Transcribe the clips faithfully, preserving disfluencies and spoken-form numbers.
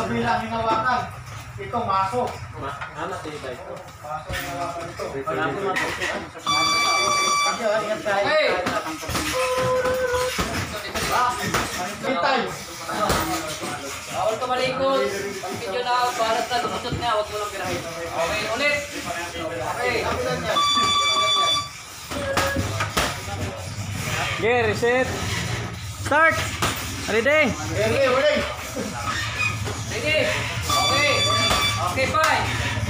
bilang hinawakan. Ito, masok. Anak din ito. Masok hinawakan ito. Hey! Hintay. Bawal ka malikot. Pag video na balat na lumusot niya, huwag mo lang pirahin. Okay, ulit. Okay. Okay, reset. Start. Ready? Ready, ready. Ready? Okay. Okay, fine.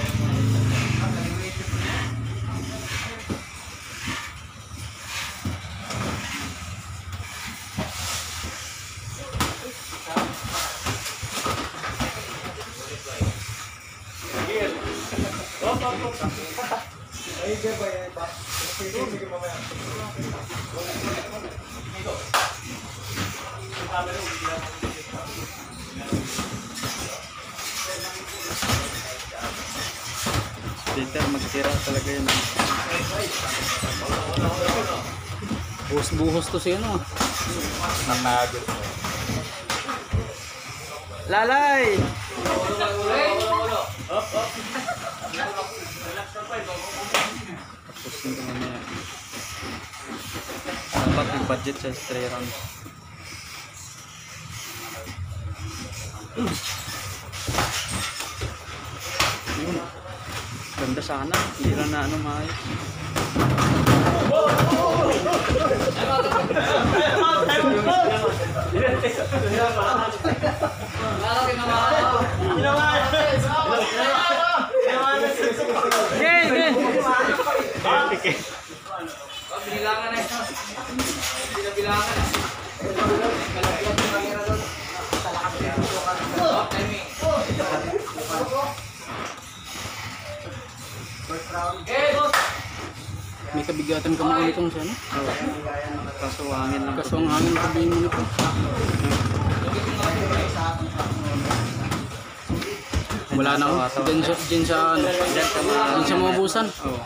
Peter, magtira talaga yun. Buhos-buhos to si ano. Namagot. Lalay! Tapos yung mamaya. Dapat yung budget sa three rounds. Yun. Ganda sana. Hindi lang na ano maayos. Okay, okay. Bilangan na ito. Bilangan na. May kabigatan ka mo itong sana? Oo. Kaso hangin lang. Kaso ang hangin kabihin mo nito. Wala na ako. Diyan sa, diyan sa, ano, diyan sa mabusan. Oo.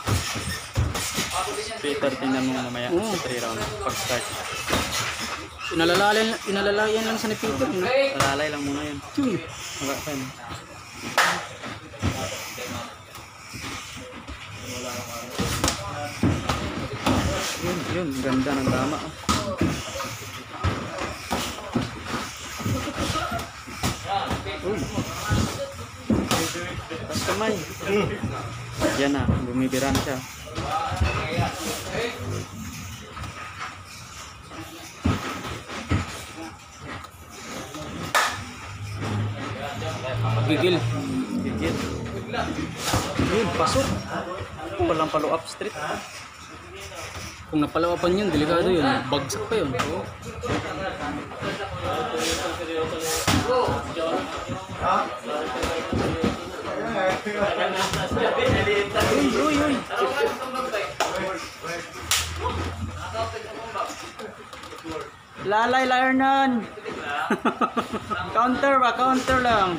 Peter, tingnan mo mamaya sa three round pag start. Inalalayan, inalalayan lang sa ni Peter. Alalay lang muna yan. Yun. Wala pa yun. Yun, yun. Ganda ng dama. Uy. Tapos kamay. Yan na. Bumibiran siya. Gigil. Gigil. Yun, pasok. Walang follow up street. Kung napalawapan yun, delikado yun. Bagsak pa yun. Uy, uy, uy. Lalay, Larnan. Counter ba? Counter lang.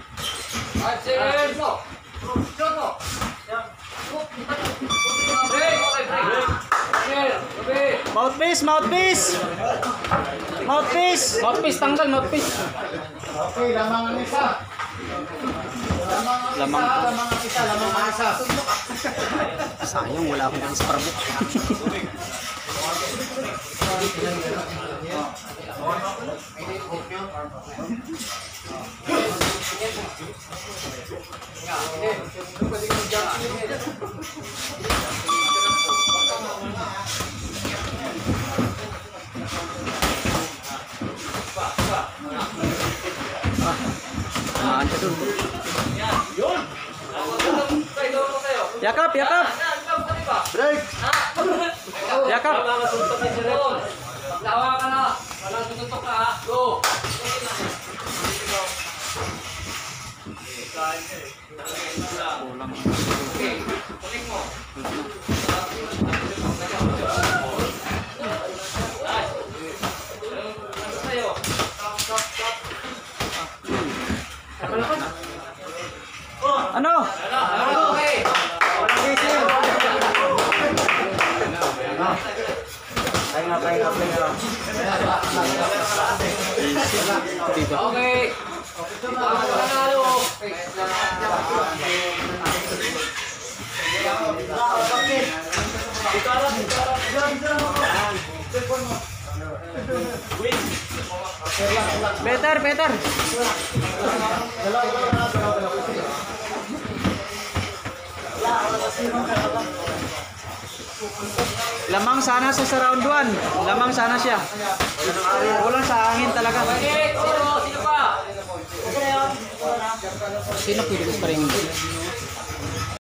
Mouthpiece, mouthpiece. Mouthpiece. Mouthpiece, tanggal, mouthpiece. Okay, lamang ang isa. Lamang ang isa, lamang ang isa, lamang ang isa. Sayang, wala akong pang sparbook. Tamaan ka dun. Yakap, yakap. Break! Yakap. Lawa ka na. Walang tututok ka ha. Go. Kulang. Okay. Kuning mo. Ano? Okay. Pahinga, pahinga, pahinga. Diba? Okay. Better, better. Lamang sana sa round one. Lamang sana siya. Kulang sa hangin talaga. Okay, sino? Sino pa? Sino pwede ko pa rin?